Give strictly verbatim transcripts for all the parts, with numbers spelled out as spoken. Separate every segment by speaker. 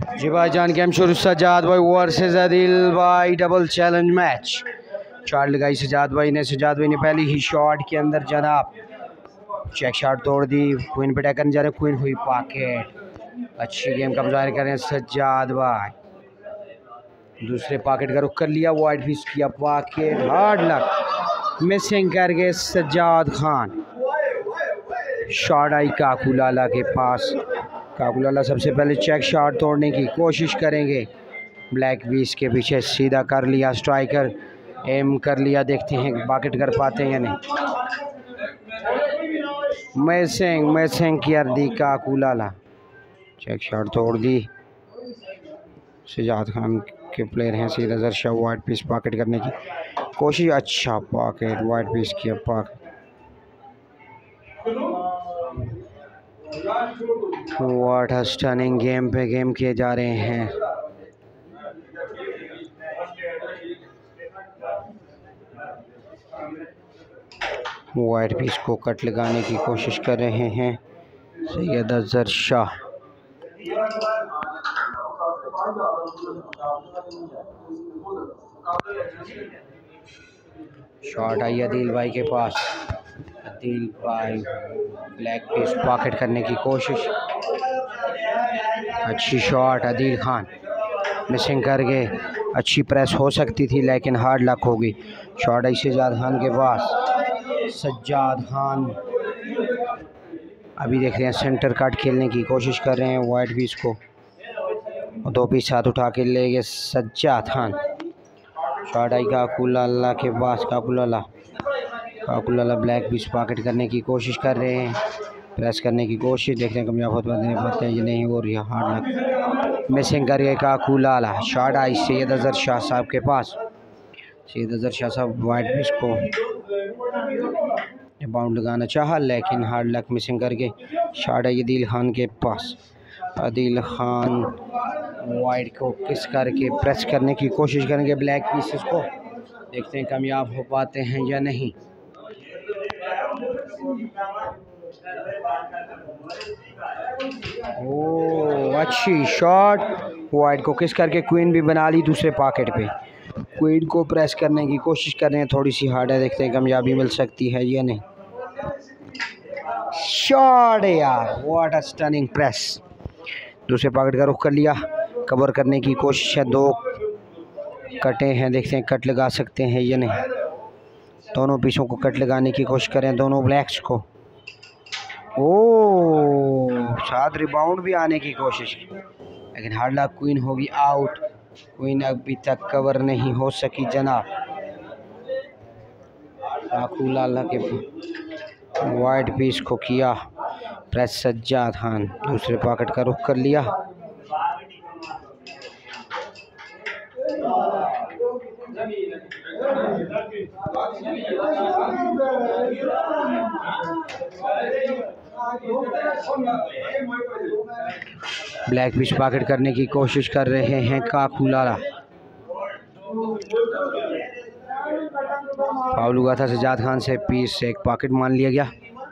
Speaker 1: जी भाईजान गेम शुरू। सजाद भाई वर्सेस आदिल भाई, डबल चैलेंज मैच। चार लगाई सजाद भाई ने। सजाद भाई ने पहली ही शॉट के अंदर जनाब चेक शॉट तोड़ दी। क्वीन पे अटैक करने जा रहे, क्वीन हुई पॉकेट। अच्छी गेम का मुजाहरा कर रहे हैं सजाद भाई। दूसरे पॉकेट का रुख कर लिया, वाइड पीस किया पॉकेट, हार्ड लक मिसिंग कर गए सजाद खान। शॉट आई काकूलाला के पास। काकूलाला सबसे पहले चेक शॉट तोड़ने की कोशिश करेंगे। ब्लैक बीस के पीछे सीधा कर लिया, स्ट्राइकर एम कर लिया, देखते हैं पॉकेट कर पाते हैं या नहीं। मिसिंग मिसिंग कर दी काकूलाला। चेक शॉट तोड़ दी। सजाद खान के प्लेयर हैं सीधा जरशा, वाइड पीस पॉकेट करने की कोशिश। अच्छा पॉकेट, वाइड पीस किया pocket. What a stunning game पे गेम किए जा रहे हैं। वाइड पीस को कट लगाने की कोशिश कर रहे हैं सैयद अजहर शाह। शॉट आई अदील भाई के पास। अदील भाई ब्लैक पीस पॉकेट करने की कोशिश। अच्छी शॉट, अदील खान मिसिंग कर गए। अच्छी प्रेस हो सकती थी लेकिन हार्ड लक हो गई। शॉट आई सज्जाद खान के पास। सज्जाद खान अभी देख रहे हैं सेंटर कट खेलने की कोशिश कर रहे हैं। वाइड पीस को दो पीस हाथ उठा के ले गए सज्जाद खान। शॉट आई काकूलाला के पास। Kakulala Kakulala black piece pocket करने की कोशिश कर रहे हैं, प्रेस करने की कोशिश। देखते हैं कामयाब होते हैं ये नहीं हो रही। हार्ड लक मिसिंग कर गए काकूलाला। शॉट आई सैयद अजहर शाह साहब के पास। सैयद अजहर शाह साहब वाइड पीस को बाउंड लगाना चाहा लेकिन हार्ड लक मिसिंग करके। शॉट आई अदील खान के पास। अदील खान वाइड को किस करके प्रेस करने की कोशिश करेंगे ब्लैक पीसेस को। देखते हैं कामयाब हो पाते हैं या नहीं। ओह अच्छी शॉट, वाइड को किस करके क्वीन भी बना ली दूसरे पॉकेट पे। क्वीन को प्रेस करने की कोशिश कर रहे हैं, थोड़ी सी हार्ड है, देखते हैं कामयाबी मिल सकती है या नहीं। शॉट यार, व्हाट अ स्टनिंग प्रेस। दूसरे पॉकेट का रुख कर लिया, कवर करने की कोशिश है। दो कटे हैं, देखते हैं कट लगा सकते हैं या नहीं। दोनों पीसों को कट लगाने की कोशिश करें, दोनों ब्लैक्स को। ओह साथ रिबाउंड भी आने की कोशिश लेकिन हार्ड लक क्वीन होगी आउट। क्वीन अभी तक कवर नहीं हो सकी जनाब। काकूलाला के वाइड पीस को किया प्रेस सज्जाद खान। दूसरे पॉकेट का रुख कर लिया। ब्लैक पीस पॉकेट करने की कोशिश कर रहे हैं काकूलाला। फाउल हुआ था सज्जाद खान से, पीस से एक पॉकेट मान लिया गया।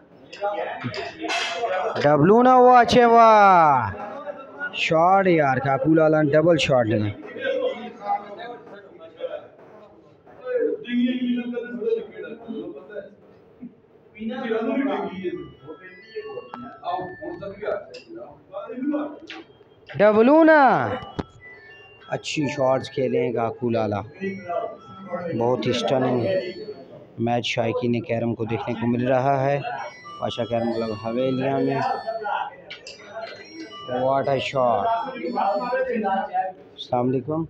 Speaker 1: डब्लू ना हुआ। अच्छे वाह शॉट यार, काकूलाला ने डबल शॉट लेना। डब्लू ना अच्छी शॉट्स खेले हैं काकूलाला। बहुत ही स्टनिंग मैच शायकीन कैरम को देखने को मिल रहा है पाशा कैरम क्लब हवेलिया में। What a shot. अस्सलाम वालेकुम।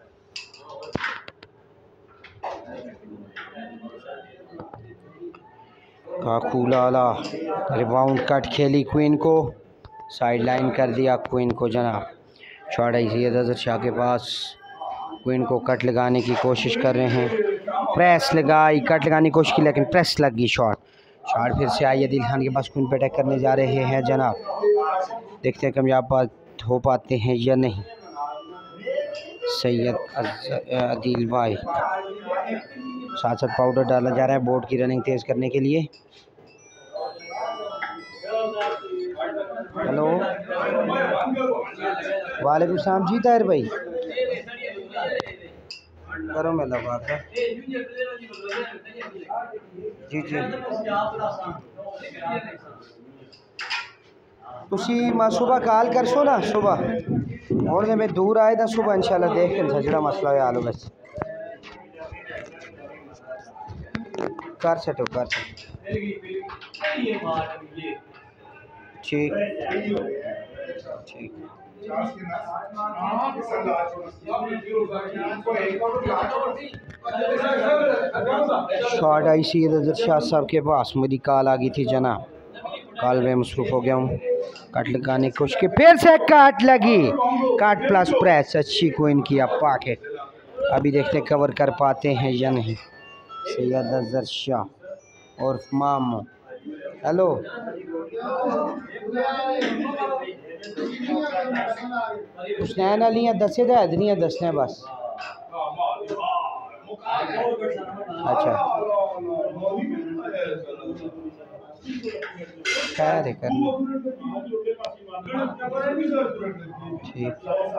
Speaker 1: काकूलाला रिबाउंड कट खेली, क्वीन को साइड लाइन कर दिया क्वीन को जनाब। शॉट आई सैयद अजहर शाह के पास। क्वीन को कट लगाने की कोशिश कर रहे हैं, प्रेस लगाई, कट लगाने की कोशिश की लेकिन प्रेस लग गई। शॉट शॉट फिर से आई अदील खान के पास। क्वीन पे अटैक करने जा रहे हैं जनाब, देखते हैं कामयाब हो पाते हैं या नहीं। सैयद अदील भाई साथ साथ पाउडर डाला जा रहा है बोर्ड की रनिंग तेज करने के लिए। हेलो वालेकुम सलाम जी ताहिर भाई, करो मैं लगा था जी जी। तुसी मैं सुबह कॉल कर सो ना सुबह और जब मैं दूर आए था सुबह इंशाल्लाह देख के सजड़ा मसला है आलू बस कर सको कर सको ठीक ठीक। शॉट आई सी रजत शाह साहब के पास, मेरी कॉल आ गई थी जनाब, कॉल में मसरूफ हो गया हूँ। कट लगाने की कोशिश की, फिर से काट लगी, काट प्लस प्रेस, अच्छी कोइन किया पॉकेट। अभी देखते कवर कर पाते हैं या नहीं। सैयद अजहर शाह और मामू, हेलो हुसैन अली दसे तो हैद नहीं दसने बस। अच्छा खैर है कर ठीक।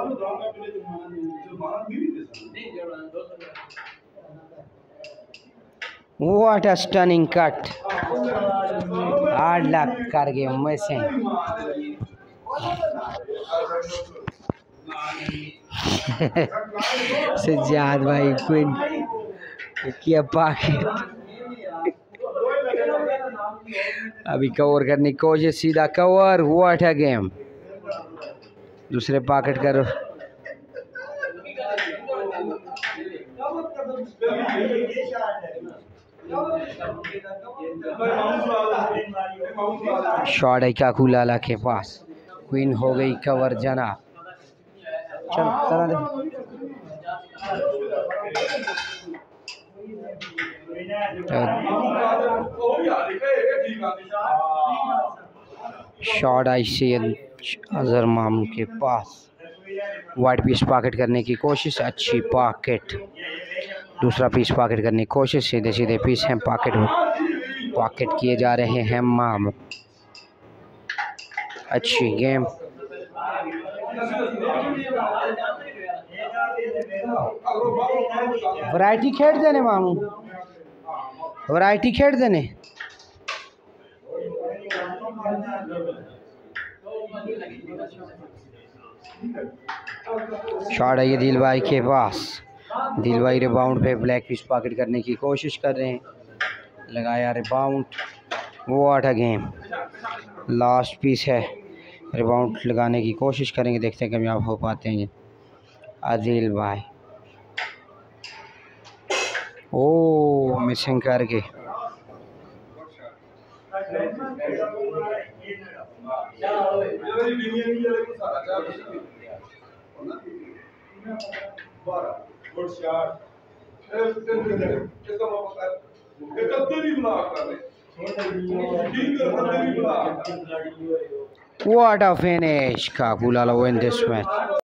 Speaker 1: What a stunning cut, hard luck कर गए मिसिंग। सज्जाद भाई क्वीन किया पॉकेट, अभी कवर करने की कोशिश, सीधा कवर। व्हाट अ गेम, दूसरे पॉकेट करो। शॉट है काकू लाला के पास, क्वीन हो गई कवर जना। चल चला दे। शॉट आई सैयद अजहर मामू के पास, वाइट पीस पॉकेट करने की कोशिश, अच्छी पॉकेट। दूसरा पीस पॉकेट करने की कोशिश, सीधे सीधे पीस हैं पॉकेट पॉकेट किए जा रहे हैं मामू। अच्छी गेम। वैरायटी खेड़ देने मामू, वैरायटी खेड़ देने। शॉट है ये दिल भाई के पास, दिल भाई रिबाउंड पे ब्लैक पीस पॉकेट करने की कोशिश कर रहे हैं, लगाया rebound. What a game, last piece है, रिबाउंड लगाने की कोशिश करेंगे, देखते हैं कामयाब हो पाते हैं आदिल भाई। ओ मिसिंग करके। What a finish, Kaku Lala win this match.